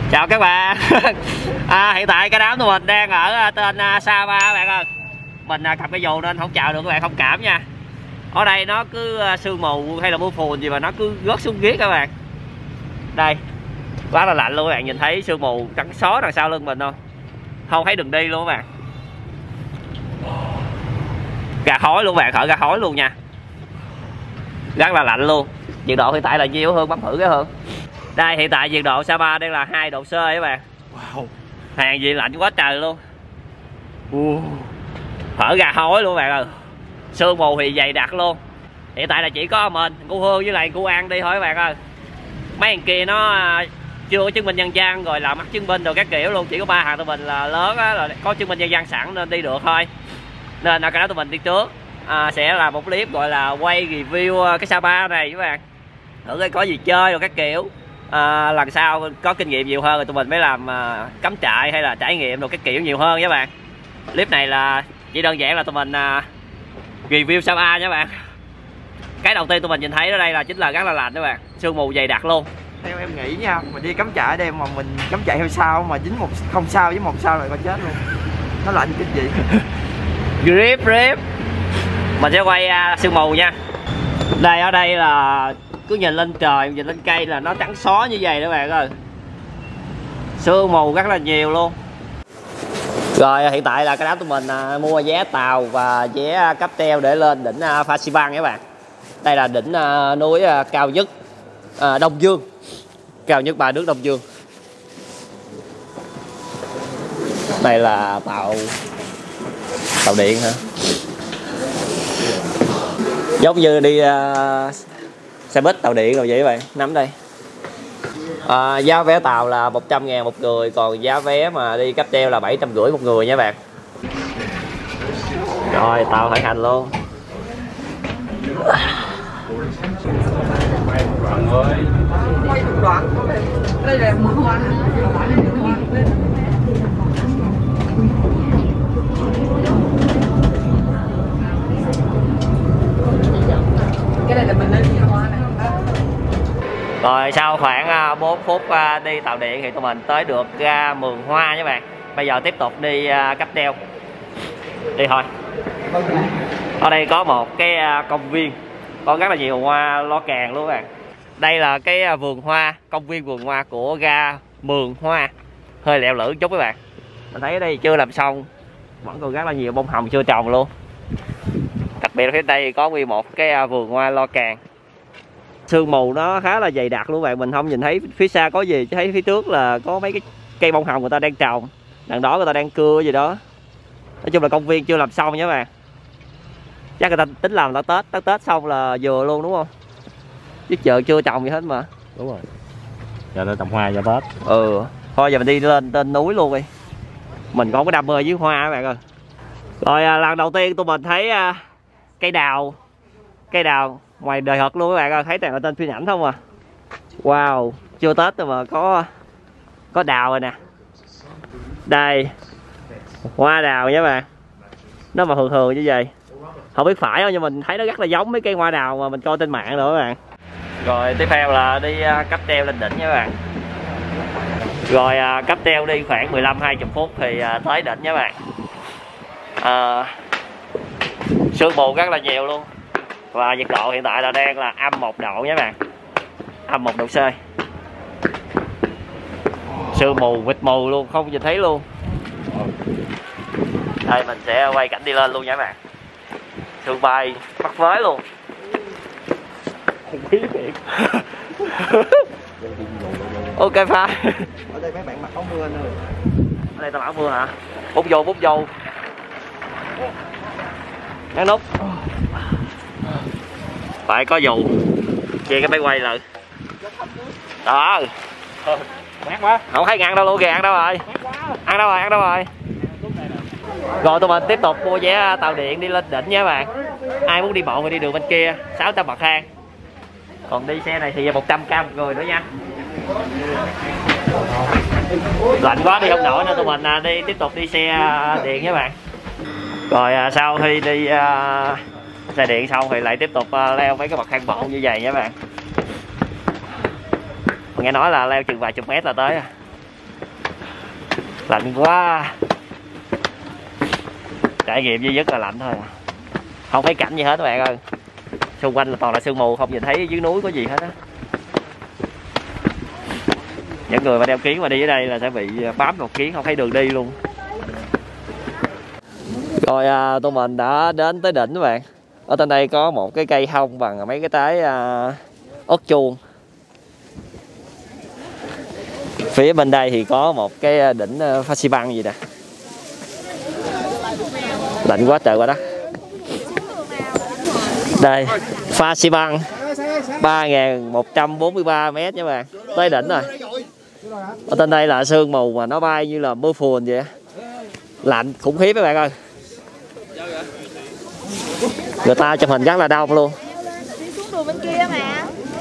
Chào các bạn. Hiện tại cái đám tụi mình đang ở tên Sapa các bạn ơi. Mình cầm cái dù nên không chào được các bạn, thông cảm nha. Ở đây nó cứ sương mù hay là mưa phùn gì mà nó cứ rớt xuống ghế các bạn. Đây, quá là lạnh luôn các bạn, nhìn thấy sương mù trắng xóa đằng sau lưng mình không? Không thấy đường đi luôn các bạn. Ra khói luôn các bạn, thở ra khói luôn nha. Rất là lạnh luôn. Nhiệt độ hiện tại là nhiêu Hương, bấm thử cái Hương. Đây hiện tại nhiệt độ Sapa đang là 2 độ C các bạn. Wow. Hàng gì lạnh quá trời luôn. Thở ra khói luôn các bạn ơi. Sương mù thì dày đặc luôn. Hiện tại là chỉ có mình, cô Hương với lại cô An đi thôi các bạn ơi. Mấy thằng kia nó chưa có chứng minh nhân dân rồi làm mắc chứng minh rồi các kiểu luôn. Chỉ có 3 thằng tụi mình là lớn á, là có chứng minh nhân dân sẵn nên đi được thôi. Nên là cái đó tụi mình đi trước. Sẽ là một clip gọi là quay review cái Sapa này các bạn. Thử coi có gì chơi rồi các kiểu. Lần sau có kinh nghiệm nhiều hơn rồi tụi mình mới làm cắm trại hay là trải nghiệm rồi các kiểu nhiều hơn các bạn. Clip này là chỉ đơn giản là tụi mình review Sapa nha các bạn. Cái đầu tiên tụi mình nhìn thấy ở đây là chính là rất là lạnh các bạn, sương mù dày đặc luôn. Theo em nghĩ nha, mình đi cắm trại đây mà mình cắm trại theo sao mà dính một không sao với một sao lại có chết luôn. Nó lạnh cái gì. Grip mình sẽ quay sương mù nha. Đây ở đây là cứ nhìn lên trời, nhìn lên cây là nó trắng xóa như vậy đó các bạn ơi. Sương mù rất là nhiều luôn. Rồi hiện tại là cái đám tụi mình mua vé tàu và vé cáp treo để lên đỉnh Phan Xipang các bạn. Đây là đỉnh núi cao nhất Đông Dương, cao nhất 3 nước Đông Dương. Đây là tàu điện hả? Giống như đi xe buýt tàu điện rồi vậy các bạn. Nắm đây. Giá vé tàu là 100.000 một người, còn giá vé mà đi cáp treo là 750 một người nha các bạn. Rồi tàu khởi hành luôn. Đây là cái này là mình lên hoa này. Rồi sau khoảng 4 phút đi tàu điện thì tụi mình tới được ga Mường Hoa nha các bạn. Bây giờ tiếp tục đi cáp treo. Đi thôi. Ở đây có một cái công viên, có rất là nhiều hoa lo càng luôn các bạn. Đây là cái vườn hoa, công viên vườn hoa của ga Mường Hoa. Hơi lẹo lử chút các bạn. Mình thấy ở đây chưa làm xong, vẫn còn rất là nhiều bông hồng chưa trồng luôn. Đặc biệt là phía đây có nguyên một cái vườn hoa lo càng. Sương mù nó khá là dày đặc luôn các bạn, mình không nhìn thấy phía xa có gì, chỉ thấy phía trước là có mấy cái cây bông hồng người ta đang trồng, đằng đó người ta đang cưa gì đó. Nói chung là công viên chưa làm xong nha các bạn. Chắc người ta tính làm tới Tết xong là vừa luôn đúng không? Chứ chợ chưa trồng gì hết mà. Đúng rồi. Giờ nó trồng hoa cho Tết. Thôi giờ mình đi lên trên núi luôn đi. Mình có cái đam mê với hoa các bạn ơi. Rồi lần đầu tiên tụi mình thấy cây đào ngoài đời thật luôn các bạn ơi, thấy toàn là tên phim ảnh không à. Wow, chưa Tết rồi mà có đào rồi nè. Đây, hoa đào nha các bạn. Nó mà thường như vậy. Không biết phải không nhưng mình thấy nó rất là giống mấy cây hoa đào mà mình coi trên mạng rồi các bạn. Rồi tiếp theo là đi cáp treo lên đỉnh nha các bạn. Rồi cáp treo đi khoảng 15-20 phút thì tới đỉnh nha các bạn. Sương mù rất là nhiều luôn. Và nhiệt độ hiện tại là đang là âm 1 độ nha các bạn. Âm 1 độ C. Sương mù mịt mù luôn, không nhìn thấy luôn. Đây mình sẽ quay cảnh đi lên luôn nha các bạn. Sương bay bắt với luôn. Ok pha. Ở đây mấy bạn mặc áo mưa nữa. Ở đây tao mặc áo mưa hả? Bút vô. Ngắn nút. Phải có dù. Về cái máy quay lại. Đó. Mát quá. Không thấy ngăn đâu luôn kìa, ăn đâu rồi? Ăn đâu rồi? Rồi tụi mình tiếp tục mua vé tàu điện đi lên đỉnh nha các bạn. Ai muốn đi bộ thì đi đường bên kia, 600 bậc thang. Còn đi xe này thì 100k một người nữa nha. Lạnh quá đi không nổi nên tụi mình tiếp tục đi xe điện nha các bạn. Rồi sau khi đi xe điện xong thì lại tiếp tục leo mấy cái bậc thang bộ như vậy nha các bạn. Nghe nói là leo chừng vài chục mét là tới. Lạnh quá. Trải nghiệm duy nhất là lạnh thôi, không thấy cảnh gì hết các bạn ơi. Xung quanh là toàn là sương mù, không nhìn thấy dưới núi có gì hết á. Những người mà đeo kiếng mà đi ở đây là sẽ bị bám vào kiếng, không thấy đường đi luôn. Rồi tụi mình đã đến tới đỉnh các bạn. Ở trên đây có một cái cây hông bằng mấy cái trái ớt chuông. Phía bên đây thì có một cái đỉnh Pha Xi Păng gì nè. Lạnh quá trời quá đất. Đây, Pha Xi Păng 3.143 m nha các bạn. Tới đỉnh rồi. Ở trên đây là sương mù mà nó bay như là mưa phùn vậy. Lạnh khủng khiếp các bạn ơi. Người ta chụp hình rất là đông luôn. Đi xuống đường bên kia mà.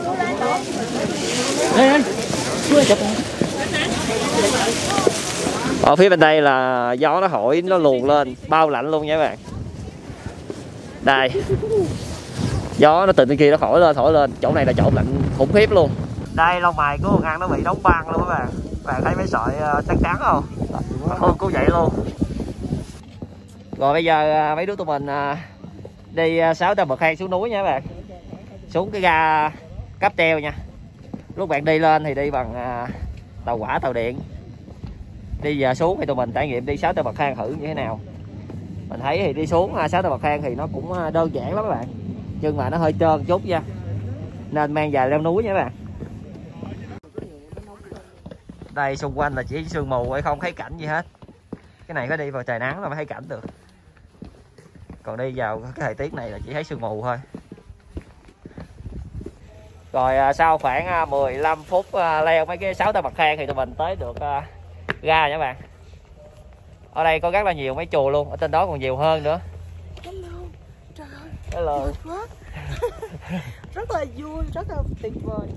Ở phía bên đây là gió nó thổi nó luồn lên, bao lạnh luôn nha các bạn. Đây. Gió nó từ bên kia nó thổi lên, chỗ này là chỗ lạnh khủng khiếp luôn. Đây lông mày của con ăn nó bị đóng băng luôn các bạn. Các bạn thấy mấy sợi trắng trắng không? Thôi cũng vậy luôn. Rồi bây giờ mấy đứa tụi mình đi 6 tầng bậc thang xuống núi nha các bạn. Xuống cái ga cáp treo nha. Lúc bạn đi lên thì đi bằng tàu hỏa, tàu điện. Đi giờ xuống thì tụi mình trải nghiệm đi 6 tầng bậc thang thử như thế nào. Mình thấy thì đi xuống 6 tầng bậc thang thì nó cũng đơn giản lắm các bạn. Nhưng mà nó hơi trơn chút nha. Nên mang giày leo núi nha các bạn. Đây xung quanh là chỉ sương mù hay không thấy cảnh gì hết. Cái này có đi vào trời nắng là mới thấy cảnh được. Còn đi vào cái thời tiết này là chỉ thấy sương mù thôi. Rồi sau khoảng 15 phút leo mấy cái 6 tầng bậc thang thì tụi mình tới được ga nha các bạn. Ở đây có rất là nhiều mấy chùa luôn, ở trên đó còn nhiều hơn nữa. Hello. Trời ơi. Hello. Rất là vui, rất là tuyệt vời.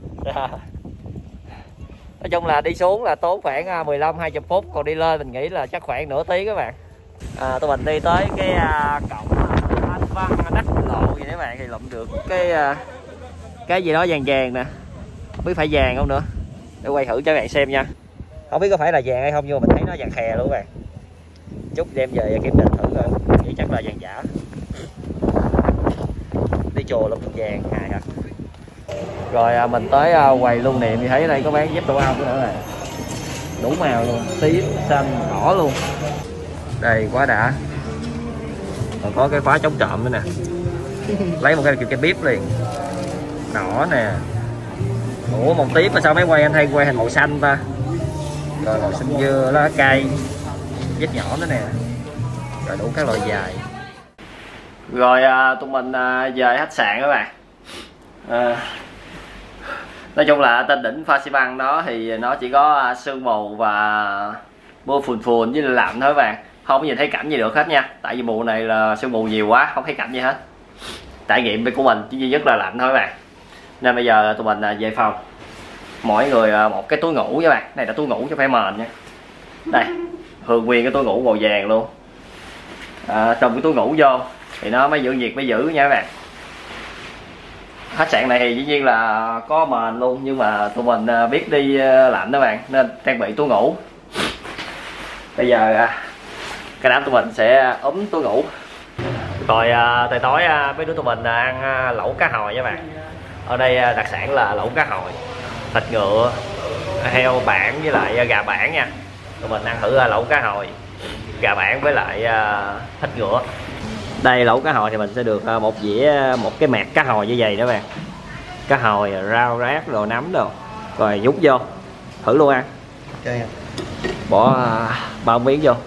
Nói chung là đi xuống là tốn khoảng 15-20 phút, còn đi lên mình nghĩ là chắc khoảng nửa tiếng các bạn. Tụi mình đi tới cái cổng Anh Văn Đắc Lộ gì đấy các bạn, thì lụm được cái gì đó vàng vàng nè, không biết phải vàng không nữa, để quay thử cho các bạn xem nha. Không biết có phải là vàng hay không nhưng mà mình thấy nó vàng khè luôn các bạn. Chút đem về kiểm định thử coi, nghĩ chắc là vàng giả. Đi chùa lụm được vàng hài hả. Rồi mình tới quầy lưu niệm thì thấy ở đây có bán dép thể thao nữa này, đủ màu luôn, tím, xanh, đỏ luôn. Đây quá đã. Còn có cái khóa chống trộm nữa nè. Lấy một cái bếp liền. Đỏ nè. Ủa màu tím mà sao mấy quay anh hay quay hình màu xanh ta? Rồi màu xanh dưa, lá cây, vết nhỏ nữa nè. Rồi đủ các loại dài. Rồi tụi mình về khách sạn các bạn. Nói chung là trên đỉnh Pha Xi Păng đó thì nó chỉ có sương mù và mưa phùn phùn với lạnh thôi các bạn. Không nhìn thấy cảnh gì được hết nha. Tại vì mùa này là sương mù nhiều quá, không thấy cảnh gì hết. Trải nghiệm của mình chỉ duy nhất là lạnh thôi các bạn. Nên bây giờ tụi mình về phòng. Mỗi người một cái túi ngủ các bạn. Này là túi ngủ chứ phải mền nha. Đây, Hương nguyên cái túi ngủ màu vàng luôn. Trong cái túi ngủ vô thì nó mới giữ nhiệt mới giữ nha các bạn. Khách sạn này thì dĩ nhiên là có mền luôn, nhưng mà tụi mình biết đi lạnh các bạn nên trang bị túi ngủ. Bây giờ cái đám tụi mình sẽ ốm túi ngủ. Rồi tới tối mấy đứa tụi mình ăn lẩu cá hồi nha các bạn. Ở đây đặc sản là lẩu cá hồi, thịt ngựa, heo bản với lại gà bản nha. Tụi mình ăn thử lẩu cá hồi, gà bản với lại thịt ngựa. Đây lẩu cá hồi thì mình sẽ được một dĩa, một cái mẹt cá hồi như vậy đó bạn. Cá hồi, rau rác, đồ nấm đồ. Rồi nhúng vô, thử luôn ăn. Okay. Bỏ 3 miếng vô.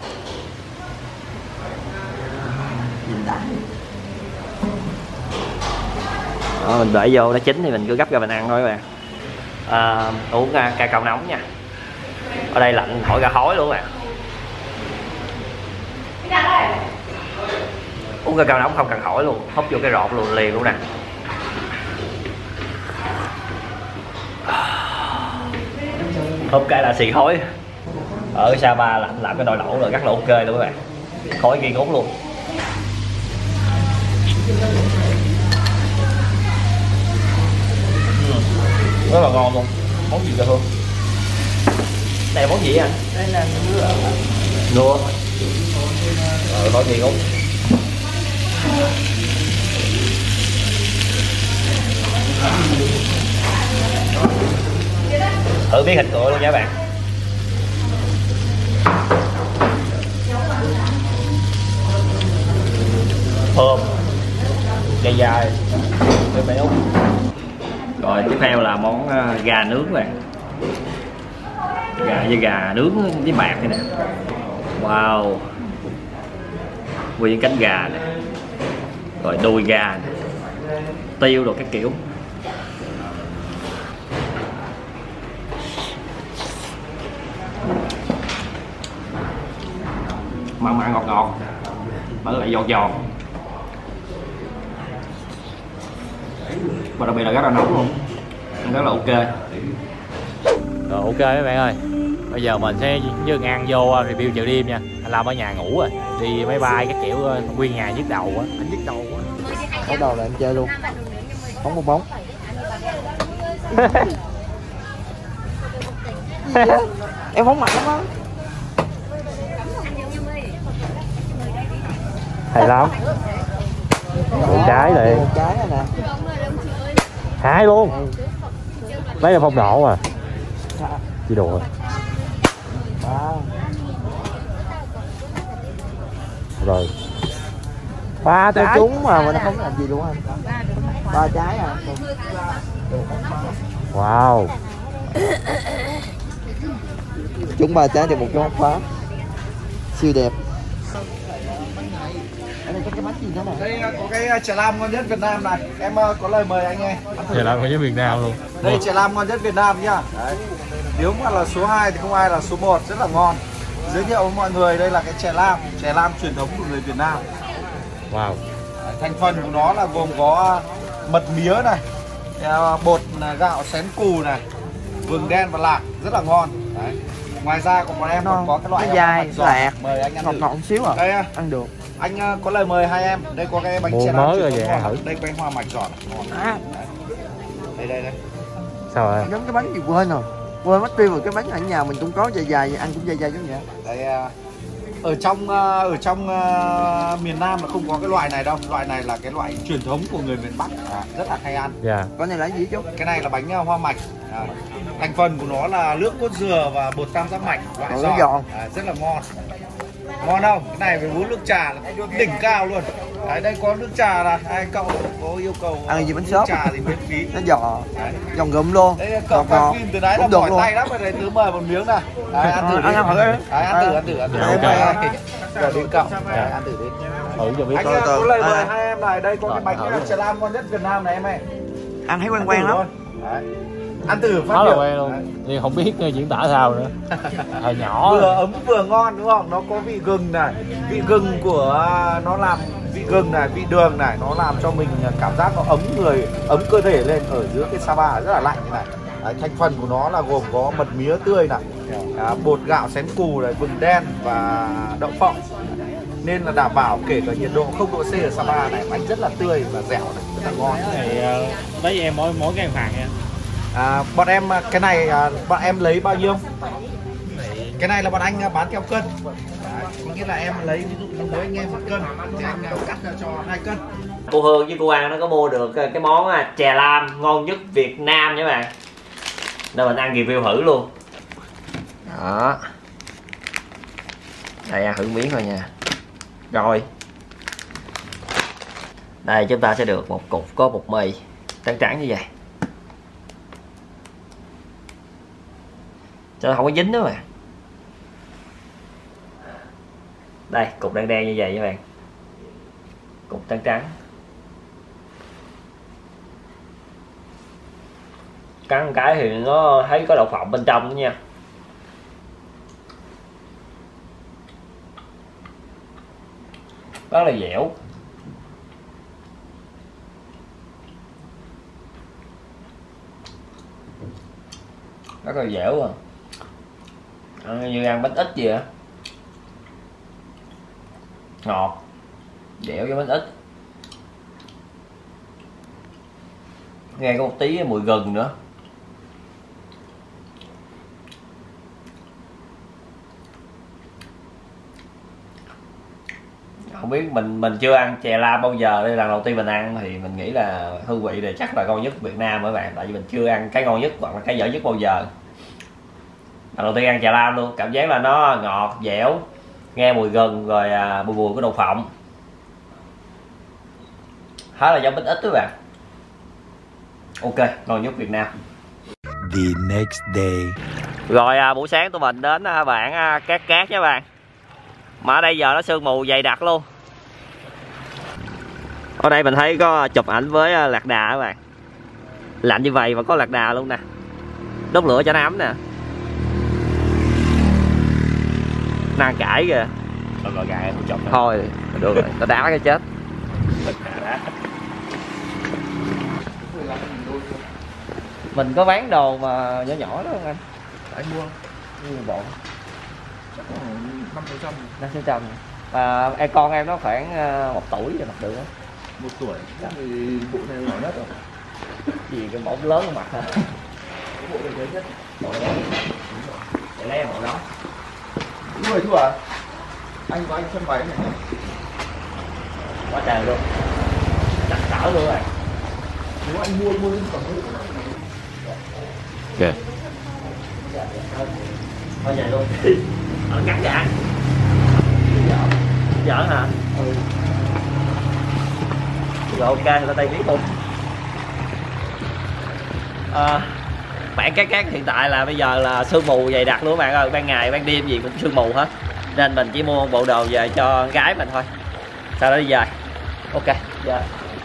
Đó, mình để vô nó chín thì mình cứ gấp ra mình ăn thôi các bạn. Uống ca cao nóng nha. Ở đây lạnh thổi ra khói luôn các bạn. Uống ca cao nóng không cần hỏi luôn, húp vô cái rọt luôn liền luôn nè. Húp cái là xì khói. Ở Sapa làm cái nồi lẩu rồi rất là ok luôn các bạn. Khói nghi ngút luôn. Rất là ngon luôn. Món gì kìa Hương? Đây là món gì anh? Đây là ngựa. Ngựa. Thôi gì không? Thử biết thịt ngựa luôn nha các bạn. Thơm, dài dài, béo béo. Rồi tiếp theo là món gà nướng này. Gà nướng với bạc này nè. Wow. Nguyên cánh gà này. Rồi đùi gà này. Tiêu rồi các kiểu. Mặn mặn ngọt ngọt, mà lại giòn giòn, và đặc biệt là rất là nóng luôn, rất là ok. Rồi ok mấy bạn ơi, bây giờ mình sẽ với ăn vô review chợ đêm nha. Anh Lâm ở nhà ngủ rồi, đi máy bay cái kiểu nguyên ngày nhức đầu á. Anh nhức đầu quá. Bắt đầu là em chơi luôn. Bóng một bóng. Em phóng mạnh lắm á. Hay lắm. Trái liền. Trái này nè. Hai luôn. Lấy là phong độ à. Chỉ đùa. Rồi. Ba tôi trúng mà mình không làm gì luôn anh. Ba trái à. Wow. Trúng 3 trái thì một cái móc phá. Siêu đẹp. Đây cái bánh gì thế này? Đây có cái chè lam ngon nhất Việt Nam này. Em có lời mời anh nghe. Chè lam ngon nhất Việt Nam luôn. Đây chè lam ngon nhất Việt Nam nhá. Đấy. Nếu mà là số 2 thì không ai là số 1, rất là ngon. Giới thiệu với mọi người đây là cái chè lam truyền thống của người Việt Nam. Wow. Thành phần của nó là gồm có mật mía này, bột gạo xén cù này, vừng đen và lạc, rất là ngon. Đấy. Ngoài ra còn bọn em còn có cái loại dài lạc, mời anh ăn ngọt thử. ngọt xíu à. Đây Ăn được. anh có lời mời hai em. Đây có cái bánh Mua chè lam mới rồi truyền vậy thống thử. đây bánh hoa mạch giòn ngon. Đây. Sao rồi? Giống cái bánh gì quên rồi. Quên mất tiêu rồi, cái bánh ở nhà mình cũng có dài dài, ăn cũng dài dài giống vậy. Đây ở trong miền Nam là không có cái loại này đâu. Loại này là cái loại truyền thống của người miền Bắc, rất là hay ăn. Dạ. Con này là gì chú? Cái này là bánh hoa mạch. Thành phần của nó là nước cốt dừa và bột tam giác mạch loại giòn. Rất là ngon. Ngon không? Cái này với uống nước trà là đỉnh cao luôn. Đấy, đây có nước trà là hai cậu có yêu cầu ăn gì bánh xốp trà thì miễn phí. nó giòn gụm luôn. Đây cậu quay phim từ đấy là mỏi tay lắm rồi, đây tớ mời một miếng này. Đấy, ăn thử đi. Ăn thử đi. Đấy, ăn thử. Rồi đến cậu. Đấy, ăn thử đi. Thử cho biết. Anh có lời mời hai em này, đây có cái bánh chè lam ngon nhất Việt Nam này em ơi. Ăn thấy quen lắm. Đấy. Ăn thử phát Nó là biểu. quen luôn. Nhưng không biết diễn tả sao nữa. Hồi nhỏ. Vừa ấm vừa ngon đúng không? Nó có vị gừng này, vị gừng của nó làm vị gừng này, vị đường này, nó làm cho mình cảm giác nó ấm người, ấm cơ thể lên ở dưới cái Sapa rất là lạnh như này. Đấy, thành phần của nó là gồm có mật mía tươi này, bột gạo xén cù này, vừng đen và đậu phộng. Nên là đảm bảo kể cả nhiệt độ 0 độ C ở Sapa này, bánh rất là tươi và dẻo này, rất là ngon. Cái này lấy em mỗi cái phàn nha. Bọn em cái này bọn em lấy bao nhiêu? Cái này là bọn anh bán theo cân. Đấy, có nghĩa là em lấy ví dụ mỗi anh em 1 cân thì anh cắt ra cho 2 cân. Cô Hương với cô An nó có mua được cái món chè lam ngon nhất Việt Nam nha các bạn, nên mình ăn review thử luôn. Đó, đây ăn thử miếng thôi nha. Rồi đây chúng ta sẽ được một cục có bột mì trắng trắng như vậy, cho nó không có dính nữa mà. Đây cục đen đen như vậy các bạn, cục trắng trắng, cắn một cái thì nó thấy có đậu phộng bên trong nữa nha. Rất là dẻo, rất là dẻo à, ăn như ăn bánh ít gì vậy, ngọt dẻo với bánh ít, nghe có một tí mùi gừng nữa. không biết, mình chưa ăn chè lam bao giờ, đây lần đầu tiên mình ăn thì mình nghĩ là hương vị này chắc là ngon nhất Việt Nam các bạn, tại vì mình chưa ăn cái ngon nhất hoặc là cái dở nhất bao giờ. Lần đầu tiên ăn chè lam luôn, cảm giác là nó ngọt dẻo, nghe mùi gừng rồi mùi bùi của đậu phộng, khá là giống bít ít các bạn. Ok, ngon nhất Việt Nam. The next day. Rồi buổi sáng tụi mình đến bản Cát Cát nha các bạn. Mà ở đây giờ nó sương mù dày đặc luôn. Ở đây mình thấy có chụp ảnh với lạc đà các bạn. Lạnh như vậy mà có lạc đà luôn nè. Đốt lửa cho nó ấm nè. Nàng cãi kìa. Thôi, được rồi, nó đá cái chết. Mình có bán đồ mà nhỏ nhỏ đó không anh? Anh mua bộ chắc là 500. Và con em nó khoảng 1 tuổi rồi mặc được đó. 1 tuổi thì bộ này nhỏ nhất rồi. Gì cái mẫu lớn của mặt hả? Bộ này lớn nhất. Bộ đó. Để lấy bộ đó. Đúng rồi chú à. Anh có anh sân váy này. Quá trời luôn. Đặt cỡ luôn rồi. Nếu anh mua lên còn hơn. Ok. Thôi vậy luôn. Ở cắt dạ. Giỡn hả? Ừ. Rồi ok, người ta tay biết luôn. Bản Cát Cát hiện tại là bây giờ là sương mù dày đặc luôn các bạn ơi, ban ngày ban đêm gì cũng sương mù hết, nên mình chỉ mua bộ đồ về cho gái mình thôi, sau đó đi về. Ok giờ.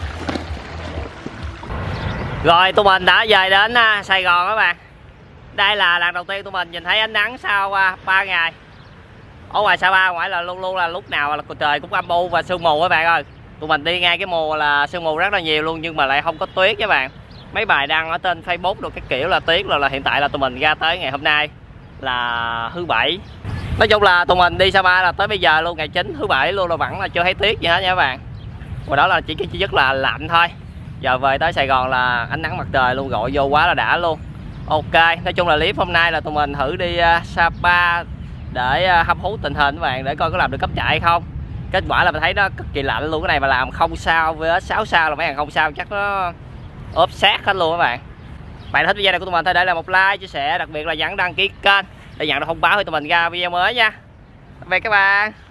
Rồi tụi mình đã về đến Sài Gòn các bạn. Đây là lần đầu tiên tụi mình nhìn thấy ánh nắng sau 3 ngày. Ở ngoài Sapa ngoài là luôn luôn là lúc nào là trời cũng âm u và sương mù các bạn ơi. Tụi mình đi ngay cái mùa là sương mù rất là nhiều luôn, nhưng mà lại không có tuyết các bạn. Mấy bài đăng ở trên Facebook được cái kiểu là tuyết là hiện tại là tụi mình ra tới ngày hôm nay là thứ Bảy. Nói chung là tụi mình đi Sapa là tới bây giờ luôn, ngày 9 thứ Bảy luôn là vẫn là chưa thấy tuyết gì hết nha các bạn. Và đó là chỉ rất là lạnh thôi. Giờ về tới Sài Gòn là ánh nắng mặt trời luôn, gọi vô quá là đã luôn. Ok, nói chung là clip hôm nay là tụi mình thử đi Sapa để hâm hú tình hình các bạn, để coi có làm được cắm trại hay không. Kết quả là mình thấy nó cực kỳ lạnh luôn, cái này mà làm 0 sao với 6 sao là mấy hàng 0 sao chắc nó ốp sát hết luôn các bạn. Bạn thích video này của tụi mình thì để lại một like, chia sẻ, đặc biệt là nhấn đăng ký kênh để nhận được thông báo khi tụi mình ra video mới nha. Tạm biệt các bạn.